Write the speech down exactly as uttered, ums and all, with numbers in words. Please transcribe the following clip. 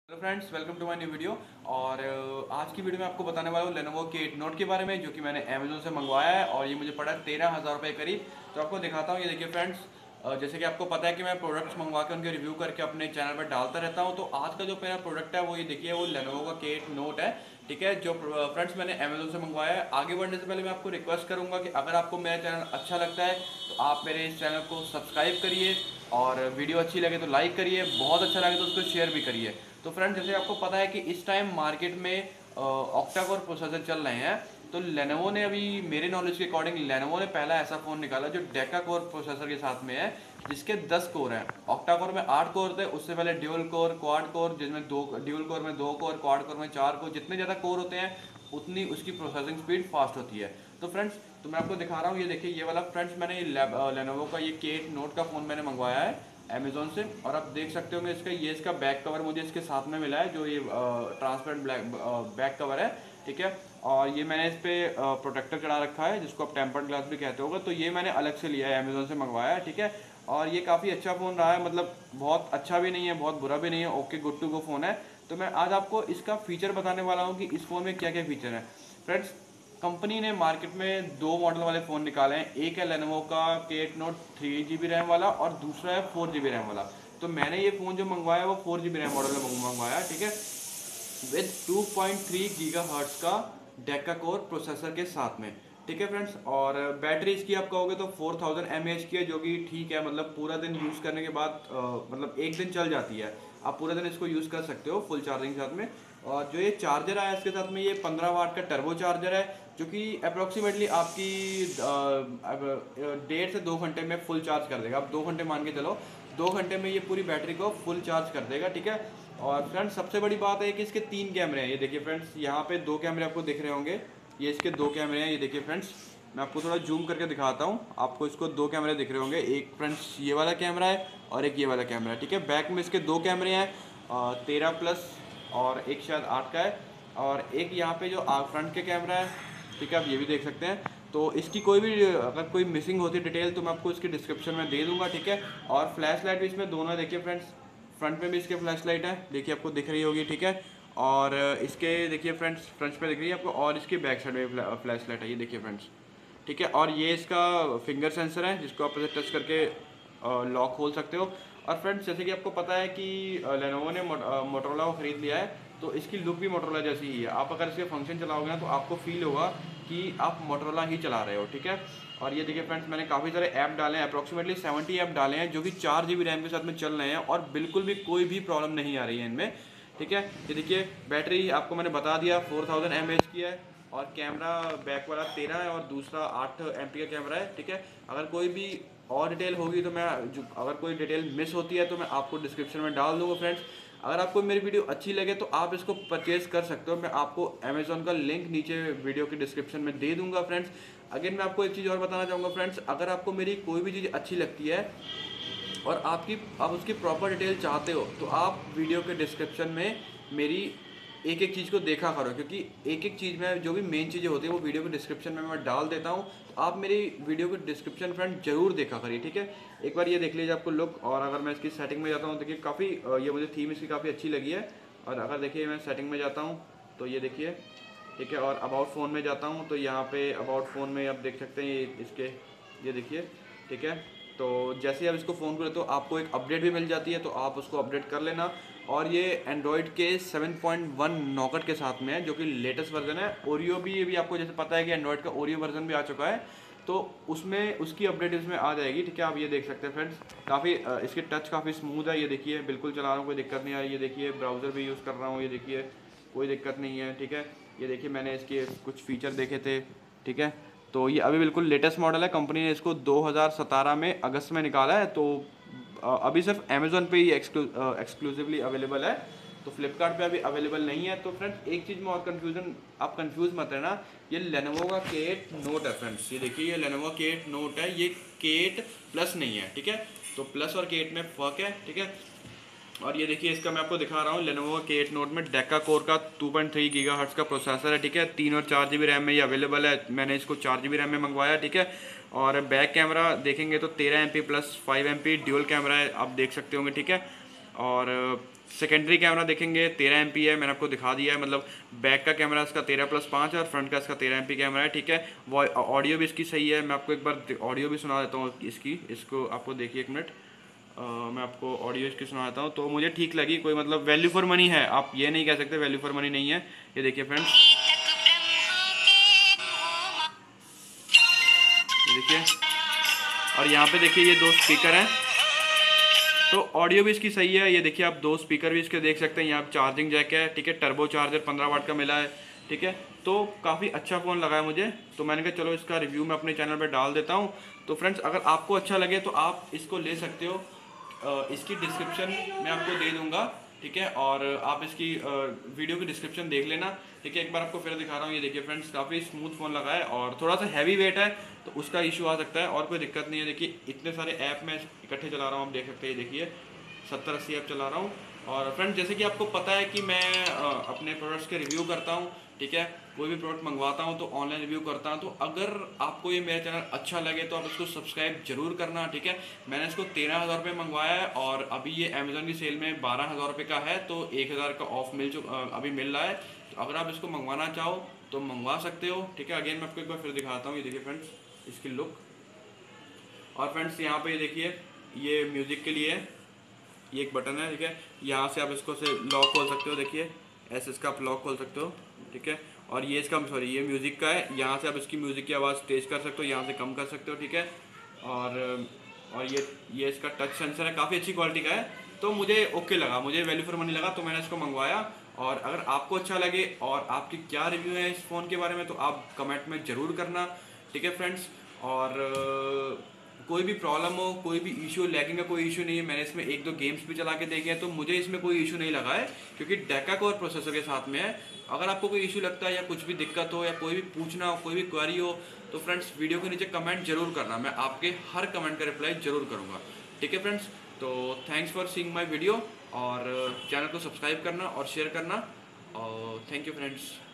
Hello friends, welcome to my new video. और अ, आज की वीडियो में आपको बताने वाला हूँ लेनोवो के एट नोट के बारे में, जो कि मैंने अमेजोन से मंगवाया है और ये मुझे पड़ा तेरह हज़ार रुपये करीब। तो आपको दिखाता हूँ। ये देखिए फ्रेंड्स, अ, जैसे कि आपको पता है कि मैं प्रोडक्ट्स मंगवा के उनके रिव्यू करके अपने चैनल पर डालता रहता हूँ। तो आज का जो मेरा प्रोडक्ट है वो ये देखिए, वो लेनोवो का के एट नोट है। ठीक है, जो फ्रेंड्स मैंने अमेजोन से मंगवाया है। आगे बढ़ने से पहले मैं आपको रिक्वेस्ट करूंगा कि अगर आपको मेरा चैनल अच्छा लगता है तो आप मेरे इस चैनल को सब्सक्राइब करिए, और वीडियो अच्छी लगे तो लाइक करिए, बहुत अच्छा लगे तो उसको शेयर भी करिए। तो फ्रेंड्स, जैसे आपको पता है कि इस टाइम मार्केट में ऑक्टा कोर प्रोसेसर चल रहे हैं। तो लेनोवो ने अभी, मेरे नॉलेज के अकॉर्डिंग, लेनोवो ने पहला ऐसा फ़ोन निकाला जो डेका कोर प्रोसेसर के साथ में है, जिसके दस कोर हैं। ऑक्टा कोर में आठ कोर थे, उससे पहले ड्यूल कोर, क्वाड कोर, जिसमें दो ड्यूल कोर में दो कोर, क्वाड कोर में चार कोर। जितने ज़्यादा कोर होते हैं उतनी उसकी प्रोसेसिंग स्पीड फास्ट होती है। तो फ्रेंड्स, तो मैं आपको दिखा रहा हूँ। ये देखिए, ये वाला फ्रेंड्स मैंने लेनोवो का ये के एट नोट का फ़ोन मैंने मंगवाया है अमेजोन से। और आप देख सकते होंगे इसका, ये इसका बैक कवर मुझे इसके साथ में मिला है, जो ये ट्रांसपेरेंट ब्लैक बैक कवर है। ठीक है, और ये मैंने इस पर प्रोटेक्टर चढ़ा रखा है, जिसको आप टेम्पर्ड ग्लास भी कहते होगा। तो ये मैंने अलग से लिया है, अमेजोन से मंगवाया है। ठीक है, और ये काफ़ी अच्छा फ़ोन रहा है, मतलब बहुत अच्छा भी नहीं है, बहुत बुरा भी नहीं है, okay good to go phone है। तो मैं आज आपको इसका फीचर बताने वाला हूँ कि इस फ़ोन में क्या क्या फीचर है। फ्रेंड्स, कंपनी ने मार्केट में दो मॉडल वाले फ़ोन निकाले हैं। एक है लेनोवो का K eight note three G B RAM वाला, और दूसरा है फोर जी बी रैम वाला। तो मैंने ये फ़ोन जो मंगवाया है वो four G B RAM model में मंगवाया। ठीक है, with two point three gigahertz का डेका कोर प्रोसेसर के साथ में। ठीक है फ्रेंड्स, और बैटरी इसकी आप कहोगे तो फोर थाउजेंड एम एच की है, जो कि ठीक है, मतलब पूरा दिन यूज़ करने के बाद अ, मतलब एक दिन चल जाती है। आप पूरा दिन इसको यूज़ कर सकते हो फुल चार्जिंग के साथ में। और जो ये चार्जर आया इसके साथ में, ये पंद्रह वाट का टर्बो चार्जर है, जो कि अप्रोक्सीमेटली आपकी डेढ़ से दो घंटे में फुल चार्ज कर देगा। आप दो घंटे मान के चलो, दो घंटे में ये पूरी बैटरी को फुल चार्ज कर देगा। ठीक है, और फ्रेंड्स सबसे बड़ी बात है कि इसके तीन कैमरे हैं। ये देखिए फ्रेंड्स, यहाँ पे दो कैमरे आपको दिख रहे होंगे, ये इसके दो कैमरे हैं। ये देखिए फ्रेंड्स, मैं आपको थोड़ा जूम करके दिखाता हूँ। आपको इसको दो कैमरे दिख रहे होंगे, एक फ्रेंड्स ये वाला कैमरा है और एक ये वाला कैमरा है। ठीक है, बैक में इसके दो कैमरे हैं, तेरह प्लस और एक शायद आठ का है, और एक यहाँ पे जो फ्रंट के कैमरा है। ठीक है, आप ये भी देख सकते हैं। तो इसकी कोई भी अगर कोई मिसिंग होती है डिटेल तो मैं आपको इसकी डिस्क्रिप्शन में दे दूंगा। ठीक है, और फ्लैश लाइट भी इसमें दोनों है। देखिए फ्रेंड्स, फ्रंट में भी इसके फ्लैश लाइट है, देखिए आपको दिख रही होगी। ठीक है, और इसके देखिए फ्रेंड्स, फ्रंट पे दिख रही है आपको, और इसकी बैक साइड में फ्लैश लाइट है, ये देखिए फ्रेंड्स। ठीक है, और ये इसका फिंगर सेंसर है, जिसको आप ऐसे टच करके लॉक खोल सकते हो। और फ्रेंड्स, जैसे कि आपको पता है कि लेनोवो ने मोटरोला को ख़रीद लिया है, तो इसकी लुक भी मोटरोला जैसी ही है। आप अगर इसके फंक्शन चलाओगे ना तो आपको फील होगा कि आप मोटरोला ही चला रहे हो। ठीक है, और ये देखिए फ्रेंड्स, मैंने काफ़ी सारे ऐप डाले हैं, अप्रॉक्सीमेटली सेवेंटी ऐप डाले हैं, जो कि चार जी बी रैम के साथ में चल रहे हैं, और बिल्कुल भी कोई भी प्रॉब्लम नहीं आ रही है इनमें। ठीक है, ये देखिए बैटरी आपको मैंने बता दिया फोर थाउजेंड एम एच की है, और कैमरा बैक वाला तेरह है और दूसरा आठ एम पी का कैमरा है। ठीक है, अगर कोई भी और डिटेल होगी तो मैं जो, अगर कोई डिटेल मिस होती है तो मैं आपको डिस्क्रिप्शन में डाल दूंगा। फ्रेंड्स, अगर आपको मेरी वीडियो अच्छी लगे तो आप इसको परचेज कर सकते हो। मैं आपको अमेजोन का लिंक नीचे वीडियो के डिस्क्रिप्शन में दे दूंगा। फ्रेंड्स, अगेन मैं आपको एक चीज़ और बताना चाहूँगा फ्रेंड्स, अगर आपको मेरी कोई भी चीज़ अच्छी लगती है और आपकी आप उसकी प्रॉपर डिटेल चाहते हो, तो आप वीडियो के डिस्क्रिप्शन में मेरी एक एक चीज़ को देखा करो, क्योंकि एक एक चीज़ में जो भी मेन चीज़ें होती है वो वीडियो के डिस्क्रिप्शन में मैं डाल देता हूँ। तो आप मेरी वीडियो के डिस्क्रिप्शन फ्रेंड जरूर देखा करिए। ठीक है, एक बार ये देख लीजिए आपको लुक। और अगर मैं इसकी सेटिंग में जाता हूँ, देखिए काफ़ी ये मुझे थीम इसकी काफ़ी अच्छी लगी है। और अगर देखिए मैं सेटिंग में जाता हूँ तो ये देखिए, ठीक है, और अबाउट फ़ोन में जाता हूँ तो यहाँ पे अबाउट फ़ोन में आप देख सकते हैं ये इसके, ये देखिए। ठीक है, तो जैसे ही आप इसको फ़ोन करें तो आपको एक अपडेट भी मिल जाती है, तो आप उसको अपडेट कर लेना। और ये एंड्रॉयड के सेवन पॉइंट वन नॉकेट के साथ में है, जो कि लेटेस्ट वर्जन है। ओरियो भी, ये भी आपको जैसे पता है कि एंड्रॉयड का ओरियो वर्जन भी आ चुका है, तो उसमें उसकी अपडेट इसमें आ जाएगी। ठीक है, आप ये देख सकते हैं फ्रेंड्स, काफ़ी इसकी टच काफ़ी स्मूथ है। ये देखिए, बिल्कुल चला रहा हूँ, कोई दिक्कत नहीं आ रही। ये देखिए, ब्राउज़र भी यूज़ कर रहा हूँ, ये देखिए कोई दिक्कत नहीं है। ठीक है, ये देखिए मैंने इसके कुछ फीचर देखे थे। ठीक है, तो ये अभी बिल्कुल लेटेस्ट मॉडल है, कंपनी ने इसको दो हज़ार सत्रह में अगस्त में निकाला है। तो अभी सिर्फ अमेजोन पे ही एक्सक्लूसिवली अवेलेबल है, तो फ्लिपकार्ट पे अभी अवेलेबल नहीं है। तो फ्रेंड्स, एक चीज़ में और कंफ्यूजन, आप कंफ्यूज मत रहना, ये लेनोवो का के एट नोट है फ्रेंड्स। ये देखिए, ये लेनोवो के एट नोट है, ये के एट प्लस नहीं है। ठीक है, तो प्लस और के एट में फ़र्क है। ठीक है, और ये देखिए इसका मैं आपको दिखा रहा हूँ, लेनोवो के एट नोट में डेका कोर का two point three gigahertz का प्रोसेसर है। ठीक है, तीन और चार जी बी रैम में ये अवेलेबल है, मैंने इसको चार जी बी रैम में मंगवाया। ठीक है, और बैक कैमरा देखेंगे तो तेरह M P plus five M P dual camera है, आप देख सकते होंगे। ठीक है, और सेकेंडरी कैमरा देखेंगे तेरह एम पी है, मैंने आपको दिखा दिया है, मतलब बैक का कैमरा इसका तेरह प्लस पाँच है और फ्रंट का इसका तेरह एम पी कैमरा है, ठीक है। वो ऑडियो भी इसकी सही है, मैं आपको एक बार ऑडियो भी सुना देता हूँ इसकी, इसको आपको देखिए एक मिनट। अ, मैं आपको ऑडियो इसकी सुनाता हूँ, तो मुझे ठीक लगी, कोई मतलब वैल्यू फॉर मनी है, आप ये नहीं कह सकते वैल्यू फॉर मनी नहीं है। ये देखिए फ्रेंड्स, ये देखिए, और यहाँ पे देखिए ये दो स्पीकर हैं, तो ऑडियो भी इसकी सही है। ये देखिए आप दो स्पीकर भी इसके देख सकते हैं, यहाँ चार्जिंग जैक है, ठीक है, टर्बो चार्जर पंद्रह वाट का मिला है, ठीक है। तो काफ़ी अच्छा फ़ोन लगा है मुझे, तो मैंने कहा चलो इसका रिव्यू मैं अपने चैनल पे डाल देता हूँ। तो फ्रेंड्स अगर आपको अच्छा लगे तो आप इसको ले सकते हो, अ, इसकी डिस्क्रिप्शन मैं आपको दे दूँगा, ठीक है, और आप इसकी अ, वीडियो की डिस्क्रिप्शन देख लेना, ठीक है। एक बार आपको फिर दिखा रहा हूँ, ये देखिए फ्रेंड्स, काफ़ी स्मूथ फ़ोन लगा है और थोड़ा सा हैवी वेट है, तो उसका इशू आ सकता है, और कोई दिक्कत नहीं है। देखिए इतने सारे ऐप मैं इकट्ठे चला रहा हूँ, आप देख सकते हैं, देखिए सत्तर अस्सी ऐप चला रहा हूँ। और फ्रेंड्स जैसे कि आपको पता है कि मैं अ, अपने प्रोडक्ट्स के रिव्यू करता हूँ, ठीक है, कोई भी प्रोडक्ट मंगवाता हूँ तो ऑनलाइन रिव्यू करता हूँ। तो अगर आपको ये मेरा चैनल अच्छा लगे तो आप इसको सब्सक्राइब जरूर करना, ठीक है। मैंने इसको तेरह हज़ार रुपये मंगवाया है और अभी ये अमेजोन की सेल में बारह हज़ार रुपये का है, तो एक हज़ार का ऑफ मिल चुका, अभी मिल रहा है। तो अगर आप इसको मंगवाना चाहो तो मंगवा सकते हो, ठीक है। अगेन मैं आपको एक बार फिर दिखाता हूँ, ये देखिए फ्रेंड्स इसकी लुक। और फ्रेंड्स यहाँ पे ये देखिए, ये म्यूज़िक के लिए है, ये एक बटन है, ठीक है, यहाँ से आप इसको से लॉक खोल सकते हो, देखिए ऐसे इसका आप लॉक खोल सकते हो, ठीक है। और ये इसका सॉरी ये म्यूज़िक का है, यहाँ से आप इसकी म्यूज़िक की आवाज़ तेज़ कर सकते हो, यहाँ से कम कर सकते हो, ठीक है। और और ये ये इसका टच सेंसर है, काफ़ी अच्छी क्वालिटी का है, तो मुझे ओके लगा, मुझे वैल्यू फॉर मनी लगा, तो मैंने इसको मंगवाया। और अगर आपको अच्छा लगे और आपकी क्या रिव्यू है इस फ़ोन के बारे में तो आप कमेंट में ज़रूर करना, ठीक है फ्रेंड्स। और कोई भी प्रॉब्लम हो, कोई भी इशू, लैगिंग का कोई इशू नहीं है, मैंने इसमें एक दो गेम्स भी चला के देखे हैं, तो मुझे इसमें कोई इशू नहीं लगा है, क्योंकि डेका कोर प्रोसेसर के साथ में है। अगर आपको कोई इशू लगता है या कुछ भी दिक्कत हो या कोई भी पूछना हो, कोई भी क्वेरी हो, तो फ्रेंड्स वीडियो के नीचे कमेंट जरूर करना, मैं आपके हर कमेंट का रिप्लाई जरूर करूँगा, ठीक है फ्रेंड्स। तो thanks for seeing my video, और चैनल को सब्सक्राइब करना और शेयर करना, और थैंक यू फ्रेंड्स।